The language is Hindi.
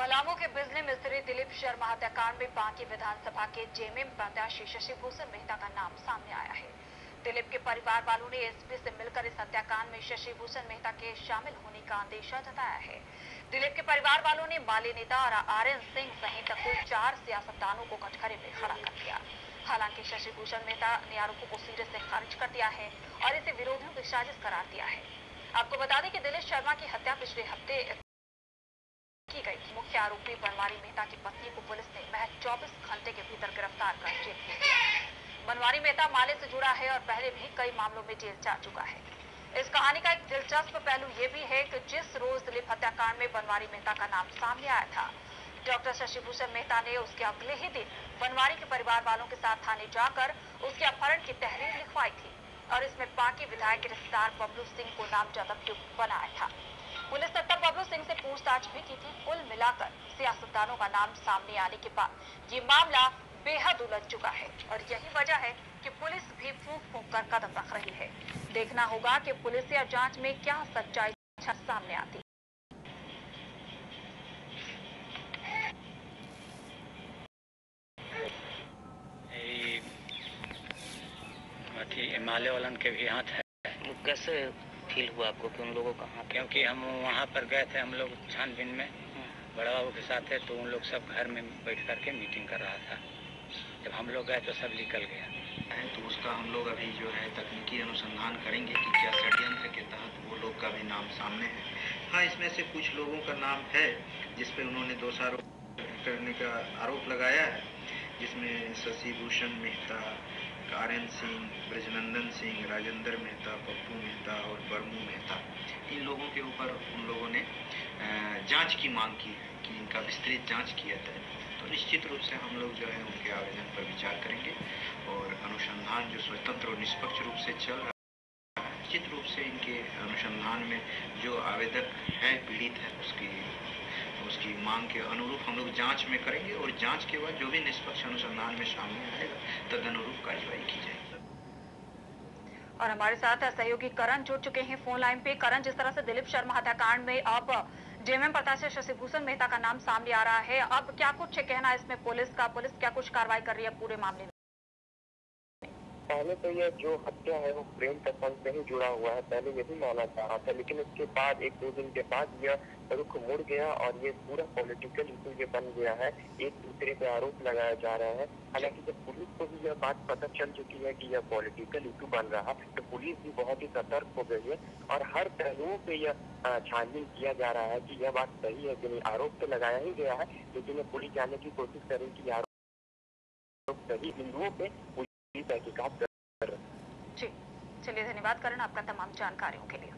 पलामू के बिजली मिस्त्री दिलीप शर्मा हत्याकांड में बांकी विधानसभा के जेएमएम प्रत्याशी शशि भूषण मेहता का नाम सामने आया है। दिलीप के परिवार वालों ने एसपी से मिलकर इस हत्याकांड में शशि भूषण मेहता के शामिल होने का अंदेशा जताया है। दिलीप के परिवार वालों ने माले नेता और आरएन सिंह सहित कुल 4 सियासतदानों को कटघरे में खड़ा कर दिया। हालांकि शशि भूषण मेहता ने आरोपों को सिरे से खारिज कर दिया है और इसे विरोधियों की साजिश करार दिया है। आपको बता दें कि दिलीप शर्मा की हत्या पिछले हफ्ते की गई। मुख्य आरोपी बनवारी मेहता की पत्नी को पुलिस ने महज 24 घंटे के भीतर गिरफ्तार कर जेल भेज दिया। बनवारी मेहता माले से जुड़ा है और पहले भी कई मामलों में जेल जा चुका है। इस कहानी का एक दिलचस्प पहलू ये भी है कि जिस रोज दिलीप हत्याकांड में बनवारी मेहता का नाम सामने आया था, डॉक्टर शशि भूषण मेहता ने उसके अगले ही दिन बनवारी के परिवार वालों के साथ थाने जाकर उसके अपहरण की तहरीर लिखवाई थी और इसमें बाकी विधायक के रिश्तेदार बबलू सिंह को नामजद अभियुक्त बनाया था। पुलिस ने तब बबलू सिंह से पूछताछ भी की थी। कुल मिलाकर सियासतदानों का नाम सामने आने के बाद ये मामला बेहद उलझ चुका है और यही वजह है कि पुलिस भी फूंक फूंक कर कदम रख रही है। देखना होगा कि पुलिस या जांच में क्या सच्चाई सामने आती। माले वालन के भी हाथ है। कैसे फील हुआ आपको कि उन लोगों का हाथ? क्योंकि हम वहाँ पर गए थे, हम लोग छानबीन में बड़ा बाबू के साथ थे, तो उन लोग सब घर में बैठ करके मीटिंग कर रहा था। जब हम लोग गए तो सब निकल गया। तो उसका हम लोग अभी जो है तकनीकी अनुसंधान करेंगे कि क्या षड्यंत्र के तहत वो लोग का भी नाम सामने है। हाँ, इसमें से कुछ लोगों का नाम है जिसपे उन्होंने दोषारोप करने का आरोप लगाया है, जिसमें शशि भूषण मेहता, आरएन सिंह, ब्रजनंदन सिंह, राजेंद्र मेहता, पप्पू मेहता और बरमू मेहता, इन लोगों के ऊपर उन लोगों ने जांच की मांग की है कि इनका विस्तृत जांच किया जाए। तो निश्चित रूप से हम लोग जो है उनके आवेदन पर विचार करेंगे और अनुसंधान जो स्वतंत्र और निष्पक्ष रूप से चल रहा है, निश्चित रूप से इनके अनुसंधान में जो आवेदक है, पीड़ित है, उसकी मांग के अनुरूप हम लोग जांच में करेंगे और जांच के बाद जो भी निष्पक्ष अनुसंधान में सामने आएगा तदनुरूप कार्रवाई की जाएगी। और हमारे साथ सहयोगी करण जुड़ चुके हैं फोन लाइन पे। करण, जिस तरह से दिलीप शर्मा हत्याकांड में अब जेएमएम प्रत्याशी शशि भूषण मेहता का नाम सामने आ रहा है, अब क्या कुछ कहना है इसमें पुलिस का? पुलिस क्या कुछ कार्रवाई कर रही है पूरे मामले में? पहले तो यह जो हत्या है वो प्रेम प्रसंग से ही जुड़ा हुआ है, पहले यही माना जा रहा था, लेकिन उसके बाद 1-2 दिन के बाद यह रुख मुड़ गया और ये पूरा पॉलिटिकल इशू ये बन गया है। एक दूसरे पे आरोप लगाया जा रहा है। हालांकि जब पुलिस को भी यह बात पता चल चुकी है कि यह पॉलिटिकल इशू बन रहा, तो पुलिस भी बहुत ही सतर्क हो गई है और हर पहलुओं पे यह छानबीन किया जा रहा है कि यह बात सही है कि नहीं। आरोप तो लगाया ही गया है, लेकिन पुलिस जानने की कोशिश करेगी कि आरोप सही बिंदुओं पे पुलिस तहकीकात कर। जी, चलिए, धन्यवाद करण आपका तमाम जानकारियों के लिए।